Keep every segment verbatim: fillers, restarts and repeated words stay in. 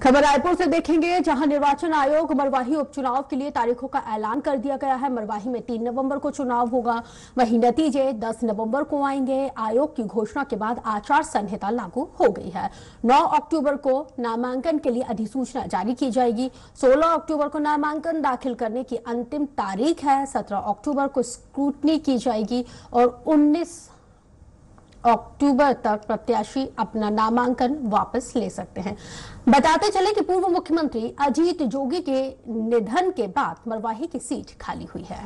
खबर रायपुर से देखेंगे, जहां निर्वाचन आयोग मरवाही उपचुनाव के लिए तारीखों का ऐलान कर दिया गया है। मरवाही में तीन नवंबर को चुनाव होगा, वहीं नतीजे दस नवंबर को आएंगे। आयोग की घोषणा के बाद आचार संहिता लागू हो गई है। नौ अक्टूबर को नामांकन के लिए अधिसूचना जारी की जाएगी। सोलह अक्टूबर को नामांकन दाखिल करने की अंतिम तारीख है। सत्रह अक्टूबर को स्क्रूटनी की जाएगी और उन्नीस अक्टूबर तक प्रत्याशी अपना नामांकन वापस ले सकते हैं। बताते चले कि पूर्व मुख्यमंत्री अजीत जोगी के निधन के बाद मरवाही की सीट खाली हुई है।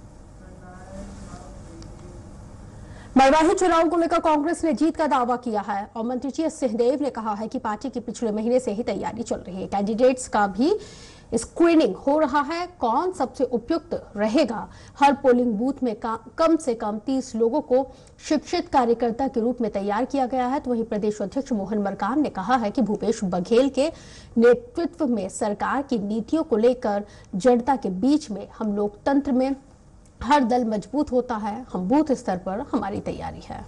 मरवाही चुनाव को लेकर कांग्रेस ने जीत का दावा किया है और मंत्री जी एस सिंहदेव ने कहा है कि पार्टी की पिछले महीने से ही तैयारी चल रही है। कैंडिडेट्स का भी स्क्रीनिंग हो रहा है। कौन सबसे उपयुक्त रहेगा, हर पोलिंग बूथ में कम से कम तीस लोगों को शिक्षित कार्यकर्ता के रूप में तैयार किया गया है। तो वहीं प्रदेश अध्यक्ष मोहन मरकाम ने कहा है कि भूपेश बघेल के नेतृत्व में सरकार की नीतियों को लेकर जनता के बीच में हम लोकतंत्र में हर दल मजबूत होता है। हम बूथ स्तर पर हमारी तैयारी है।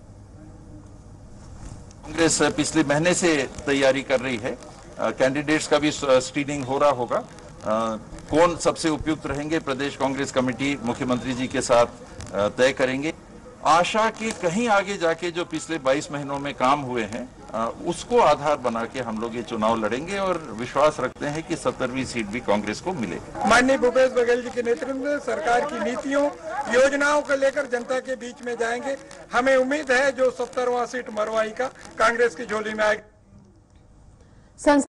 कांग्रेस पिछले महीने से तैयारी कर रही है। कैंडिडेट्स का भी स्क्रीनिंग हो रहा होगा। आ, कौन सबसे उपयुक्त रहेंगे, प्रदेश कांग्रेस कमेटी मुख्यमंत्री जी के साथ तय करेंगे। आशा के कहीं आगे जाके जो पिछले बाईस महीनों में काम हुए हैं, आ, उसको आधार बना के हम लोग ये चुनाव लड़ेंगे और विश्वास रखते हैं कि सत्तरवीं सीट भी कांग्रेस को मिलेगी। माननीय भूपेश बघेल जी के नेतृत्व में सरकार की नीतियों योजनाओं को लेकर जनता के बीच में जाएंगे। हमें उम्मीद है जो सत्तरवां सीट मरवाही का कांग्रेस की झोली में आएगी।